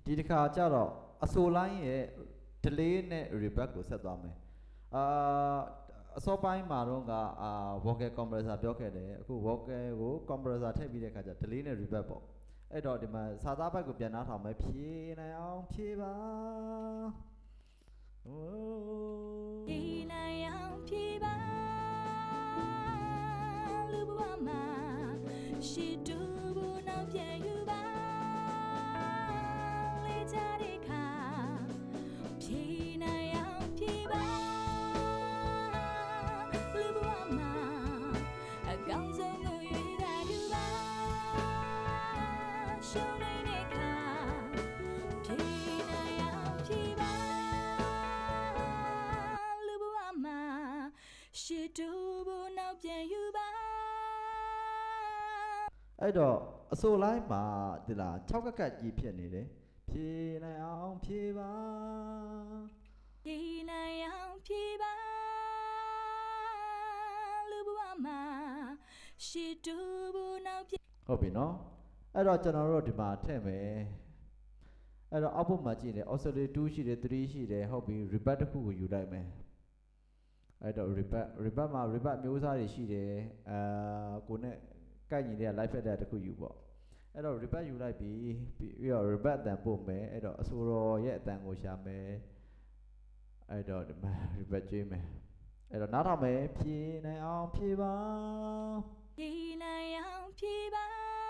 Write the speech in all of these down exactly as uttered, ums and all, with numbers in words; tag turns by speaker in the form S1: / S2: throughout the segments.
S1: ဒီတစ်ခါကျတော့အဆိုလိုင်းရဲ့ delay နဲ့ reverb ကိုဆက်သွားမယ်အာအစောပိုင်းမှာတော့ကအာ vocal compressor ပြောခဲ့တယ်အခု vocal ကို compressor ထည့်ပြီးတဲ့ခါကျ delay နဲ့ reverb ပေါ့အဲ့တော့ဒီမှာစာသားဘက်ကိုပြန်နှားထောင်မယ်ဖြည့်နိုင်အောင်ဖြည့်ပါဖြည့်နိုင်အောင်ဖြည့်ပါလူဘဝမှာရှိတူဘူးနောက်ပြန်ယူပါလေးကြတဲ့ခါဖြည့်နိုင်အောင်ဖြည့်ပါလူဘဝမှာအကောင်းဆုံးကိုရွေးတာယူပါရှုံးနေတဲ့ခါဖြည့်နိုင်အောင်ဖြည့်ပါလူဘဝမှာရှိတူဘူးနောက်ပြန်ယူပါအဲ့တော့အစိုးလိုက်မှာဒီလား၆ကက်ကက်ကြီးဖြစ်နေတယ်ဖြည့်နိုင်အောင်ဖြည့်ပါဖြည့်နိုင်အောင်ဖြည့်ပါလူဘဝမှာရှိတူဘူးနောက်ပြန်ဟုတ်ပြီနော်အဲ့တော့ကျွန်တော်တို့ဒီမှာထည့်မယ်အဲ့တော့အောက်ဘက်မှာကြည့်နေ oscillate twoရှိတယ်threeရှိတယ်ဟုတ်ပြီ reverb တစ်ခုကိုယူလိုက်မယ်အဲ့တော့ reverb reverb မှာ reverb မျိုးစားတွေရှိတယ်အာကိုနဲ့ကိုက်ညီတဲ့ live effect တစ်ခုယူပေါ့အဲ့တော့ reverb ယူလိုက်ပြီးပြီးတော့ reverb အတန်ပို့မယ်အဲ့တော့အဆိုတော်ရဲ့အတန်ကိုရှာမယ်အဲ့တော့ဒီမှာ reverb ကျွေးမယ်အဲ့တော့နားထောင်မယ်ဖြည့်နိုင်အောင်ဖြည့်ပါဖြည့်နိုင်အောင်ဖြည့်ပါ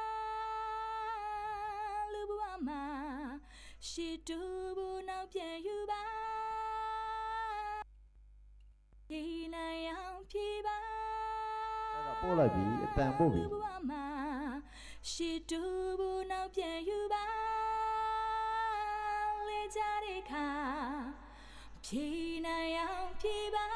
S1: လူဘဝမှာရှိတူဘူးနောက်ပြန်ယူပါဖြည့်နိုင်အောင်ဖြည့်ပါအဲ့တော့ပို့လိုက်ပြီအတန်ပို့ပြီလူဘဝမှာရှိတူဘူးနောက်ပြန်ယူပါလေးကြတဲ့ခါဖြည့်နိုင်အောင်ဖြည့်ပါ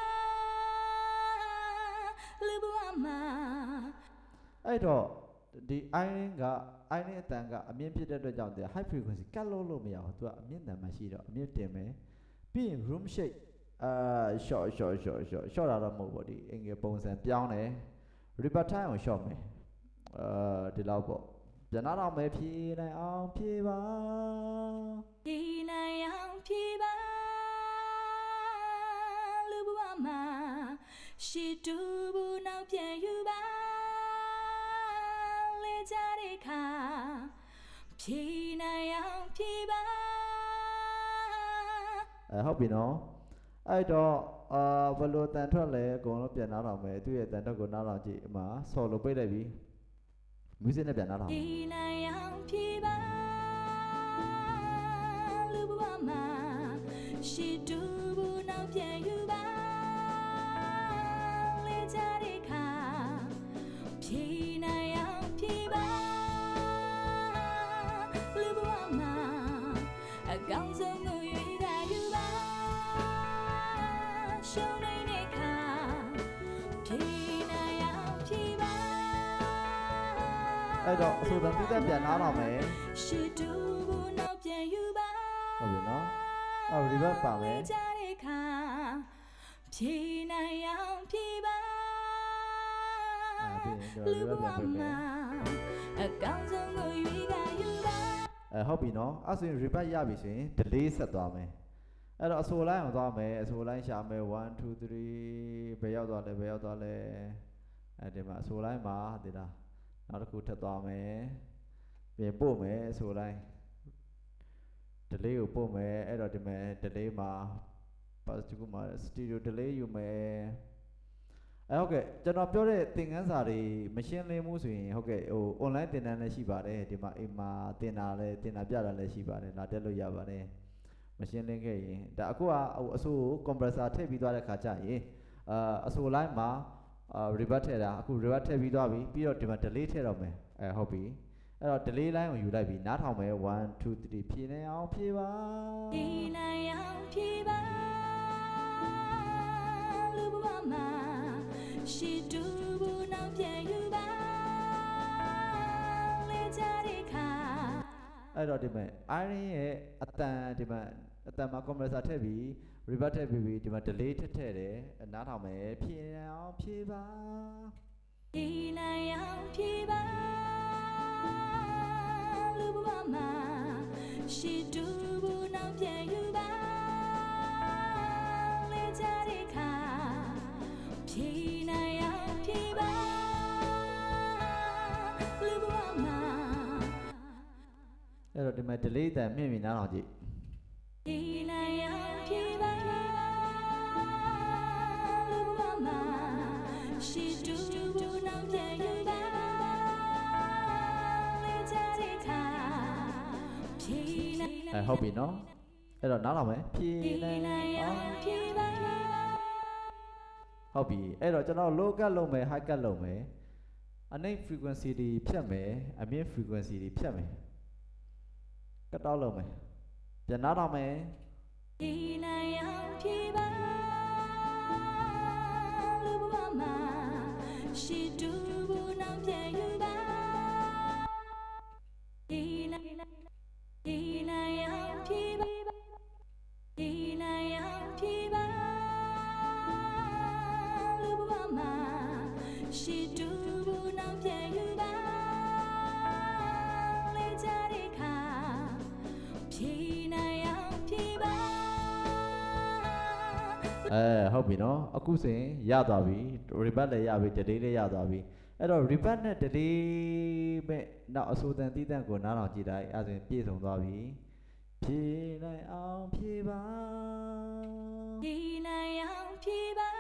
S1: လူဘဝမှာအဲ့တော့ဒီ iron က iron အတန်ကအမြင့်ဖြစ်တဲ့အတွက်ကြောင့်တဲ့ high frequency ကတ်လို့လို့မရဘူးသူကအမြင့်တန်မှရှိတော့အမြင့်တင်မယ်ပြီးရင် room shake အာ short short short short short တာတော့မဟုတ်ဘူးဒီအင်္ဂါပုံစံပြောင်းတယ် reverb time ကို short မယ်အာဒီလောက်ပေါ့ပြန်လာတော့မယ်ဖြည့်နိုင်အောင်ဖြည့်ပါဖြည့်နိုင်အောင်ဖြည့်ပါလူဘဝမှာရှိတူဘူးနောက်ပြန်ယူပါလေးကြတဲ့ခါဖြည့်နိုင်အောင်ဖြည့်ပါအဲဟုတ်ပြီနော်အဲ့တော့အာဘယ်လိုတန်ထွက်လဲအကုန်လုံးပြန်နားထောင်မယ်သူ့ရဲ့တန်ထွက်ကိုနားထောင်ကြည့်အမှာဆော်လို့ပိတ်လိုက်ပြီ music နဲ့ပြန်နားထောင်ဖြည့်နိုင်အောင်ဖြည့်ပါလူဘဝမှာရှိတူဘူးနောက်ပြန်ယူပါလေးကြတဲ့ခါဖြည့်နိုင်အောင်ဖြည့်ပါလူဘဝမှာအကောင်းဆုံးကိုရွေးတာယူပါရှုံးနေတဲ့ခါဖြည့်နိုင်အောင်ဖြည့်ပါအဲ့တော့အဆိုတန်ပြီးတဲ့ပြန်နားတော့မယ်ရှိတူဘူးနောက်ပြန်ယူပါဟုတ်ပြီနော်အော် reverb ပါမယ်ကြတဲ့ခါဖြည့်နိုင်အောင်ဖြည့်ပါလူဘဝမှာအကောင်းဆုံးကိုရွေးတာယူပါအဲဟုတ်ပြီနော်အဲ့ဆိုရင် reverb ရပြီဆိုရင် delay ဆက်သွားမယ်အဲ့တော့အဆိုလိုင်းအောင်သွားမယ်အဆိုလိုင်းရှာမယ်one two three ဘယ်ရောက်သွားလဲဘယ်ရောက်သွားလဲအဲ့ဒီမှာအဆိုလိုင်းမှာဒီလားနောက်တစ်ခုထပ်သွားမယ်ပြင်ပို့မယ်အဆိုလိုင်း delay ကိုပို့မယ်အဲ့တော့ဒီမှာ delay မှာ positive မှာ stereo delay ယူမယ်အဲဟုတ်ကဲ့ကျွန်တော်ပြောတဲ့သင်ခန်းစာတွေမရှင်းလင်းဘူးဆိုရင်ဟုတ်ကဲ့ဟို online သင်တန်းလည်းရှိပါတယ်ဒီမှာအိမ်မှာသင်တာလည်းသင်တာပြတာလည်းရှိပါတယ်လာတက်လို့ရပါတယ်မရှင်းလင်းခဲ့ရင်ဒါအခုကဟိုအဆို compressor ထည့်ပြီးသွားတဲ့ခါကျရင်အာအဆို line မှာအာ reverb ထည့်တာအခု reverb ထည့်ပြီးသွားပြီပြီးတော့ဒီမှာ delay ထည့်တော့မယ်အဲဟုတ်ပြီအဲ့တော့ delay line ကိုယူလိုက်ပြီးနားထောင်မယ်one two three ဖြည့်နေအောင်ဖြည့်ပါဖြည့်နိုင်အောင်ဖြည့်ပါလူဘဝမှာရှိတူဘူးနောက်ပြန်ယူပါလေးကြတဲ့ခါအဲ့တော့ဒီမှာ iron ရဲ့အတန်ဒီမှာအတန်မှာ compressor ထည့်ပြီး reverb ထည့်ပြီးဒီမှာ delay ထည့်ထည့်တယ်နားထောင်မယ်ဖြည့်နေအောင်ဖြည့်ပါဖြည့်နိုင်အောင်ဖြည့်ပါလူဘဝမှာရှိတူဘူးနောက်ပြန်ယူပါလေကြတဲ့ခါဖြေနိုင်အောင်ဖြေပါလူဘဝမှာအဲ့တော့ဒီမှာ delay တန်မြင့်မြင့်နားအောင်ကြည့်ဖြေနိုင်အောင်ဖြေပါလူဘဝမှာရှိတူဘူးနောက်ပြန်ယူပါလေကြတဲ့ခါဖြေနိုင်အဲဟုတ်ပြီနော်အဲ့တော့နားထောင်မယ်ဖြေနိုင်အောင်ဖြေပါဟုတ်ပြီအဲ့တော့ကျွန်တော် low cut လုပ်မယ် high cut လုပ်မယ်အနိမ့် frequency တွေဖြတ်မယ်အမြင့် frequency တွေဖြတ်မယ် cut out လုပ်မယ်ပြန်နားထောင်မယ်ဖြေနိုင်အောင်ဖြေပါလူဘဝမှာရှိတူဘူးနောက်ပြန်ယူပါဖြေနိုင်ဖြေနိုင်အောင်ဖြေပါဖြေနိုင်အောင်ဖြေပါလူဘဝမှာရှိတူဘူးနောက်ပြန်ယူပါလေကြတဲ့ခါဖြေနိုင်အောင်ဖြေပါအဲဟုတ်ပြီနော်အခုဆိုရင်ရသွားပြီ reverb လည်းရပြီ delay လည်းရသွားပြီအဲ့တော့ reverb နဲ့ delay မဲ့နောက်အဆိုတန်တီးတန့်ကိုနားထောင်ကြည့်လိုက်အဲ့ဒါဆိုရင်ပြည့်စုံသွားပြီဖြေနိုင်အောင်ဖြေပါဖြေနိုင်အောင်ဖြေပါ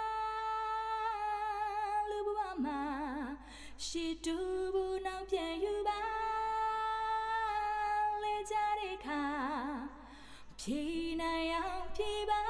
S1: လူဘဝမှာရှိတူဘူးနောက်ပြန်ယူပါလေကြတဲ့ခါဖြေနိုင်အောင်ဖြေပါ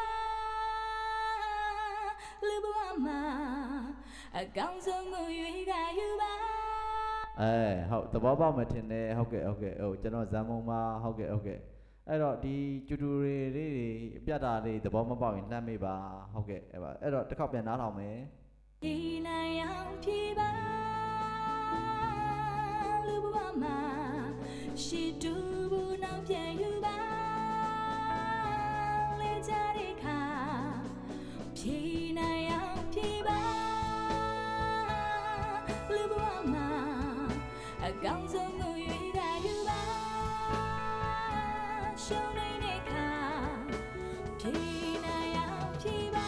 S1: လူဘဝမှာအကောင်းဆုံးကိုရွေးကယူပါအဲဟုတ်သဘောပေါက်မှထင်တယ်ဟုတ်ကဲ့ဟုတ်ကဲ့ဟုတ်ကျွန်တော်ဇာမုံမှာဟုတ်ကဲ့ဟုတ်ကဲ့အဲ့တော့ဒီကျူတူတွေလေးတွေပြတ်တာလေးသဘောမပေါက်ရင်လှမ်းမေးပါဟုတ်ကဲ့အဲ့ပါအဲ့တော့တစ်ခေါက်ပြန်နားထောင်မယ်ဖြေနိုင်အောင်ဖြေပါလူဘဝမှာရှိတူဘူးနောက်ပြန်ယူပါလေကြတဲ့ခါဖြေနိုင်အောင်ဖြေပါလူဘဝမှာအကောင်းဆုံးကိုရွေးတာယူပါရှုံးနေတဲ့ခါဖြေနိုင်အောင်ဖြေပါ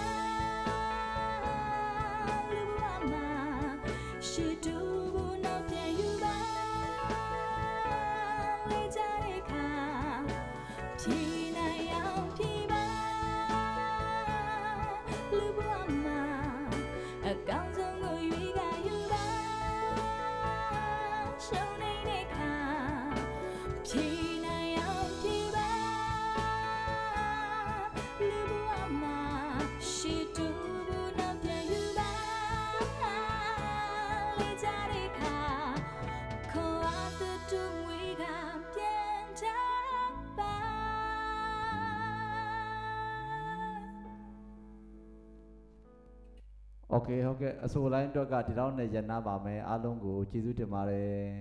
S1: လူဘဝမှာရှိတူဘူးနောက်ပြန်ယူပါလေကြတဲ့ခါဖြေနိုင်အောင်ဖြေပါလူဘဝမှာအကောင်းဆုံးကိုရွေးကယူပါရှုံးနေတဲ့ခါဖြေနိုင်အောင်ဖြေပါလူဘဝမှာရှိတူဘူးနောက်ပြန်ယူပါလေကြတဲ့ခါခေါ်အားသတူငွေကပြန်ချပါ Okay ဟုတ်ကဲ့အဆိုလိုင်းအတွက်ကဒီလောက်နဲ့ရန်နာပါမယ်အားလုံးကိုကျေးဇူးတင်ပါတယ်